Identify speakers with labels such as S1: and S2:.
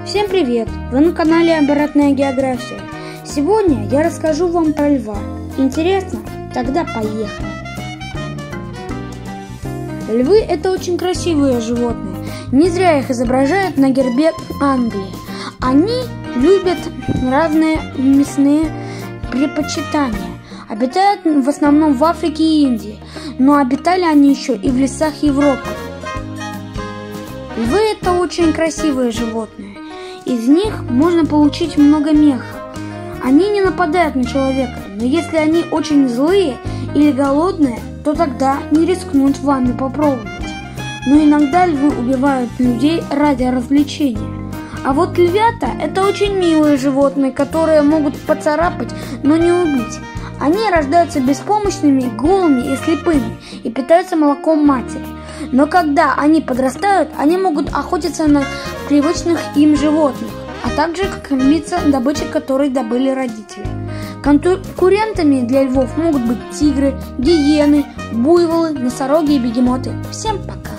S1: Всем привет! Вы на канале Обратная география. Сегодня я расскажу вам про льва. Интересно? Тогда поехали! Львы – это очень красивые животные. Не зря их изображают на гербе Англии. Они любят разные мясные предпочитания. Обитают в основном в Африке и Индии, но обитали они еще и в лесах Европы. Львы – это очень красивые животные. Из них можно получить много меха. Они не нападают на человека, но если они очень злые или голодные, то тогда не рискнут вами попробовать. Но иногда львы убивают людей ради развлечения. А вот львята – это очень милые животные, которые могут поцарапать, но не убить. Они рождаются беспомощными, голыми и слепыми и питаются молоком матери. Но когда они подрастают, они могут охотиться на привычных им животных, а также кормиться добычей, которой добыли родители. Конкурентами для львов могут быть тигры, гиены, буйволы, носороги и бегемоты. Всем пока!